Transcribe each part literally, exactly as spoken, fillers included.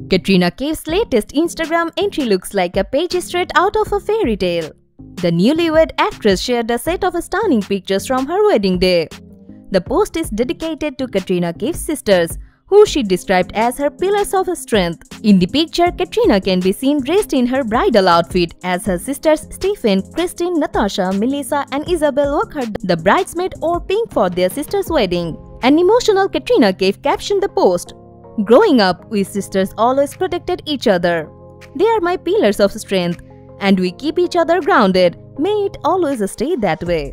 Katrina Kaif's latest Instagram entry looks like a page straight out of a fairy tale. The newlywed actress shared a set of stunning pictures from her wedding day. The post is dedicated to Katrina Kaif's sisters, who she described as her pillars of strength. In the picture, Katrina can be seen dressed in her bridal outfit as her sisters Stephen, Christine, Natasha, Melissa and Isabel Walker, the bridesmaid, wore pink for their sister's wedding. An emotional Katrina Kaif captioned the post, "Growing up, we sisters always protected each other. They are my pillars of strength and we keep each other grounded. May it always stay that way."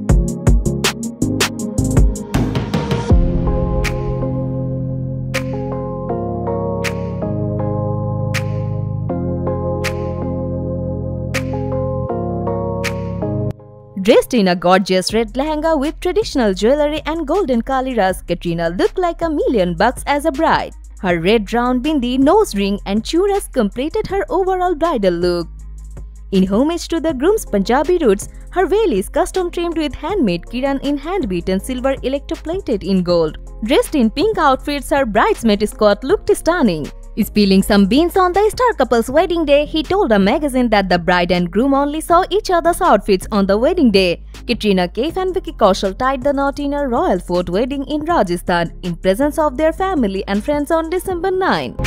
Dressed in a gorgeous red lehenga with traditional jewelry and golden kaliras, Katrina looked like a million bucks as a bride. Her red round bindi, nose ring and churras completed her overall bridal look. In homage to the groom's Punjabi roots, her veil is custom trimmed with handmade kiran in hand-beaten silver electroplated in gold. Dressed in pink outfits, her bridesmaid Scott looked stunning. Spilling some beans on the star couple's wedding day, he told a magazine that the bride and groom only saw each other's outfits on the wedding day. Katrina Kaif and Vicky Kaushal tied the knot in a royal fort wedding in Rajasthan in presence of their family and friends on December ninth.